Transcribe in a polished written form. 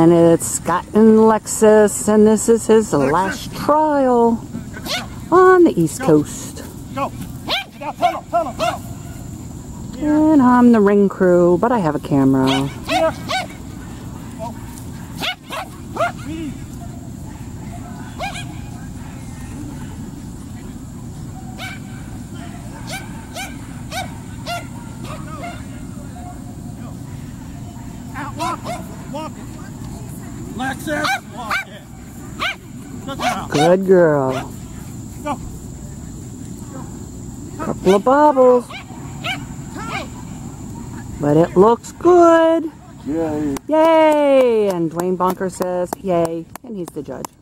And it's Scott and Lexis, and this is his last trial on the East Coast. And I'm the ring crew, but I have a camera. Walk it. Lexis, walk it. Good girl. Good girl. Go. Couple of bobbles. But it looks good. Yay. Yay! And Dwayne Bunker says yay, and he's the judge.